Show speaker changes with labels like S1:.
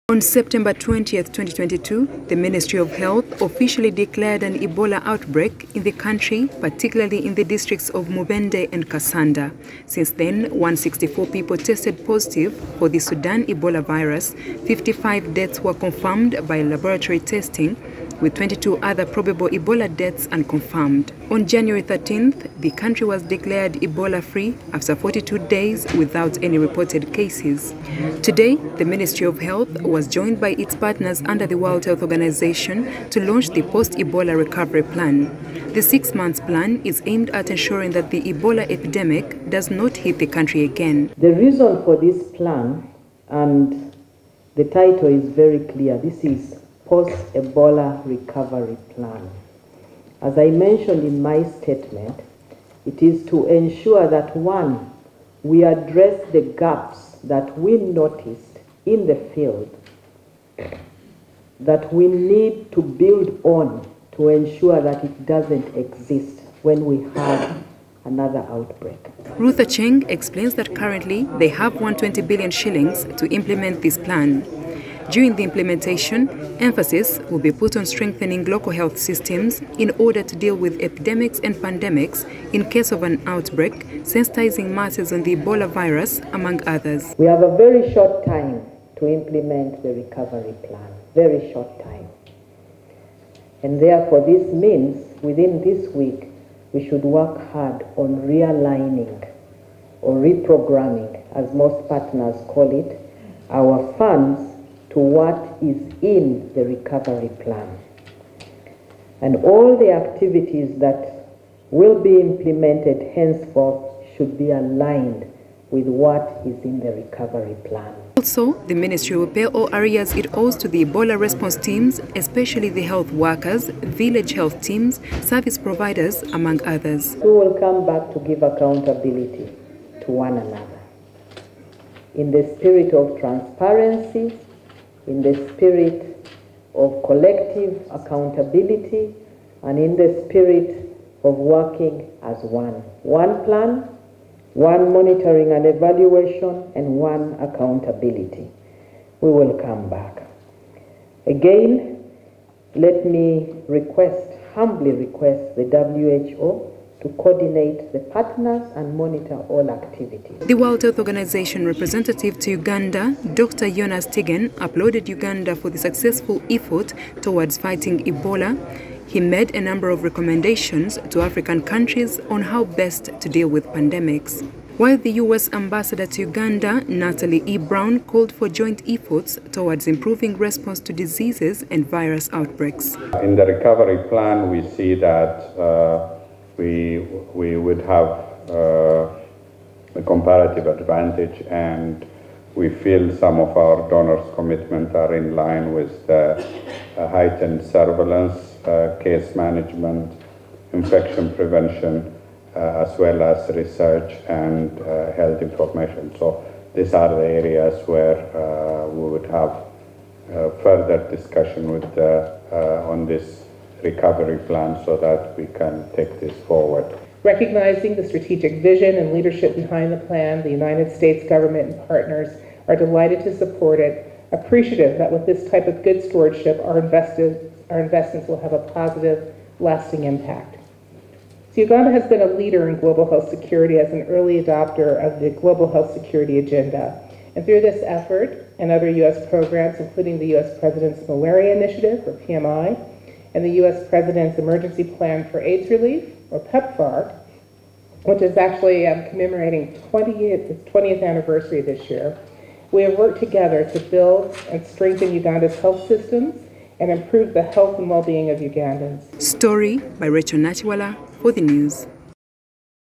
S1: On September 20th, 2022, the Ministry of Health officially declared an Ebola outbreak in the country, particularly in the districts of Mubende and Kasanda. Since then, 164 people tested positive for the Sudan Ebola virus. 55 deaths were confirmed by laboratory testing, with 22 other probable Ebola deaths unconfirmed. On January 13th, the country was declared Ebola-free after 42 days without any reported cases. Today, the Ministry of Health was joined by its partners under the World Health Organization to launch the post-Ebola recovery plan. The 6-month plan is aimed at ensuring that the Ebola epidemic does not hit the country again.
S2: The reason for this plan, and the title is very clear, this is Post-Ebola Recovery Plan. As I mentioned in my statement, it is to ensure that, one, we address the gaps that we noticed in the field that we need to build on to ensure that it doesn't exist when we have another outbreak.
S1: Ruth Acheng explains that currently they have 120 billion shillings to implement this plan. During the implementation, emphasis will be put on strengthening local health systems in order to deal with epidemics and pandemics in case of an outbreak, sensitizing masses on the Ebola virus, among others.
S2: We have a very short time to implement the recovery plan, very short time. And therefore this means within this week we should work hard on realigning or reprogramming, as most partners call it, our funds to what is in the recovery plan. And all the activities that will be implemented henceforth should be aligned with what is in the recovery plan.
S1: Also, the ministry will pay all arrears it owes to the Ebola response teams, especially the health workers, village health teams, service providers, among others.
S2: We will come back to give accountability to one another in the spirit of transparency, in the spirit of collective accountability, and in the spirit of working as one. One plan, one monitoring and evaluation, and one accountability. We will come back. Again, let me humbly request the WHO to coordinate the partners and monitor all activities.
S1: The World Health Organization representative to Uganda, Dr. Jonas Tigen, applauded Uganda for the successful effort towards fighting Ebola. He made a number of recommendations to African countries on how best to deal with pandemics. While the U.S. ambassador to Uganda, Natalie E. Brown, called for joint efforts towards improving response to diseases and virus outbreaks.
S3: In the recovery plan, we see that we would have a comparative advantage, and we feel some of our donors' commitments are in line with heightened surveillance, case management, infection prevention, as well as research and health information. So these are the areas where we would have further discussion with on this recovery plan so that we can take this forward.
S4: Recognizing the strategic vision and leadership behind the plan, the United States government and partners are delighted to support it, appreciative that with this type of good stewardship, our investments will have a positive, lasting impact. So Uganda has been a leader in global health security as an early adopter of the Global Health Security Agenda. And through this effort and other U.S. programs, including the U.S. President's Malaria Initiative, or PMI, and the U.S. President's Emergency Plan for AIDS Relief, or PEPFAR, which is actually commemorating its 20th anniversary this year, we have worked together to build and strengthen Uganda's health systems and improve the health and well-being of Ugandans.
S1: Story by Rachel Nachiwala for the news.